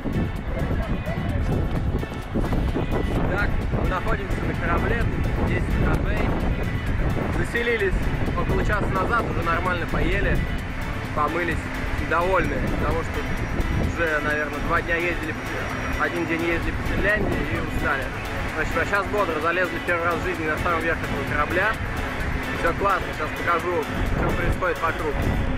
Так, мы находимся на корабле, 10 этажей. Заселились около часа назад, уже нормально поели, помылись, довольны, потому что уже, наверное, 2 дня ездили, 1 день ездили по Финляндии и устали. Значит, а сейчас бодро залезли первый раз в жизни на самый верх этого корабля. Все классно, сейчас покажу, что происходит вокруг.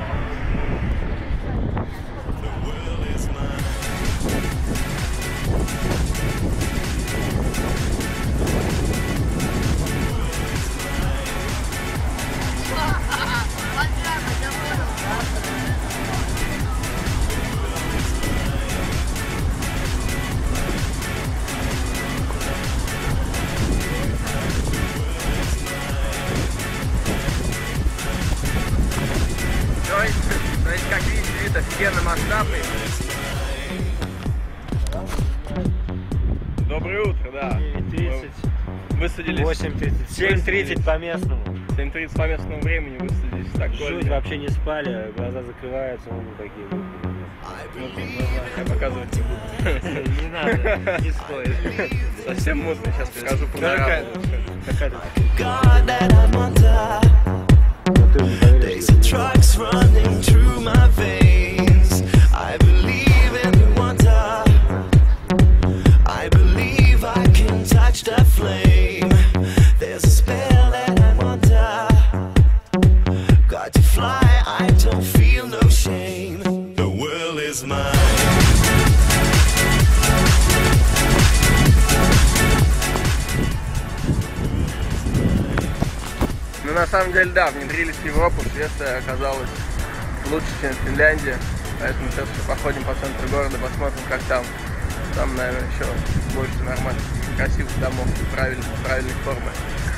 То есть, как видите, вид офигенно масштабный. Доброе утро, да. 9:30. Высадились. 8:30. 7:30 по местному. 7:30 по местному времени высадились в Стокгольме. Жуть, вообще не спали, глаза закрываются, вон такие. Я показывать не буду. Не надо, не стоит. Совсем мутно, сейчас покажу панораму. There's a drugs running through my veins. I believe in the wonder. I believe I can touch the flame. There's a spell that I'm under. Got to fly, I don't feel no shame. The world is mine. Ну, на самом деле, да, внедрились в Европу, Швеция оказалась лучше, чем Финляндия, поэтому сейчас еще походим по центру города, посмотрим, как там. Там, наверное, еще больше нормальных, красивых домов, правильной формы.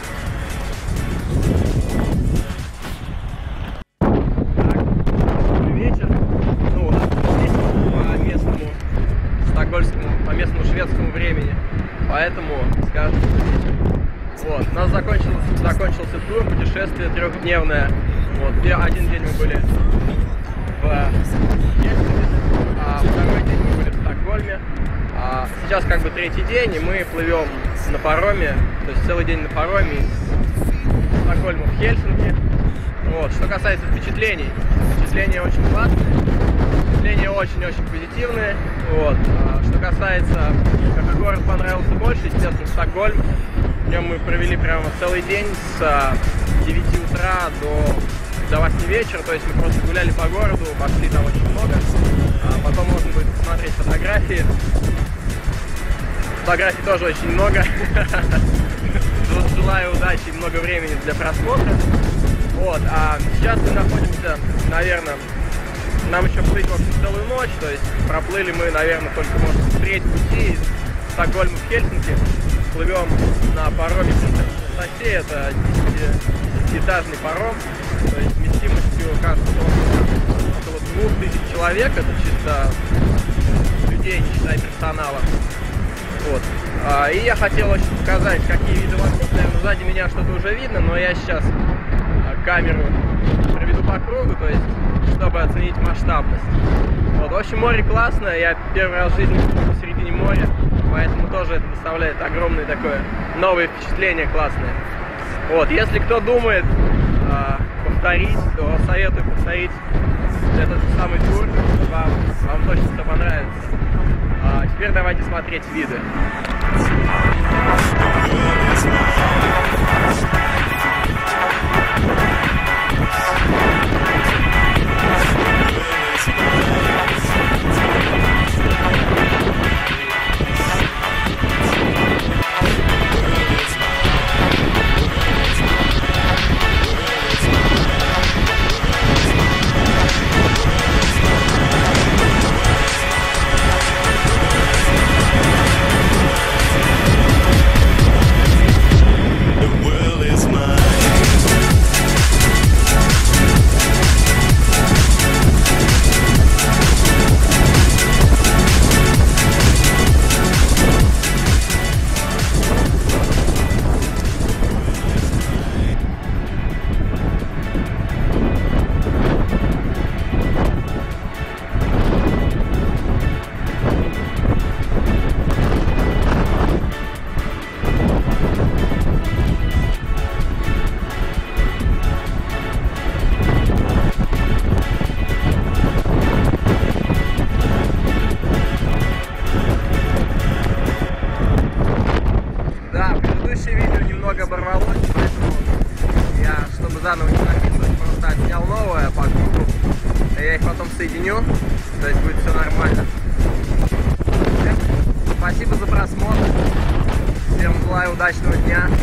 Так, вечер. Ну, у нас здесь по местному стокгольмскому, по местному шведскому времени, поэтому, скажем, вот, у нас закончился тур, путешествие трехдневное. Вот, 1 день мы были в Хельсинки, а 2-й день мы были в Стокгольме. А сейчас как бы 3-й день, и мы плывем на пароме, то есть целый день на пароме из Стокгольма в Хельсинки. Вот, что касается впечатлений, впечатления очень классные, впечатления очень-очень позитивные. Вот, что касается, какой город понравился больше, естественно, Стокгольм. В нем мы провели прямо целый день с 9 утра до 8 вечера, то есть мы просто гуляли по городу, пошли там очень много, потом можно будет посмотреть фотографии. Фотографий тоже очень много. Желаю удачи и много времени для просмотра. Вот, а сейчас мы находимся, наверное, нам еще плыть, в общем, целую ночь, то есть проплыли мы, наверное, только, может, треть пути из Стокгольма в Хельсинки. Плывем на пароме Сосей, это 10-этажный паром, то есть вместимостью, кажется, около 2000 человек, это чисто людей, не считая персонала. Вот. И я хотел очень показать, какие виды вокруг. Наверное, сзади меня что-то уже видно, но я сейчас камеру проведу по кругу, то есть, чтобы оценить масштабность. Вот. В общем, море классное, я первый раз в жизни был посередине моря, поэтому тоже это доставляет огромное такое новое впечатление классное. Вот. Если кто думает повторить, то советую повторить этот самый тур, вам точно все понравится. Теперь давайте смотреть виды. меню, то есть будет все нормально. Всем спасибо за просмотр. Всем желаю удачного дня.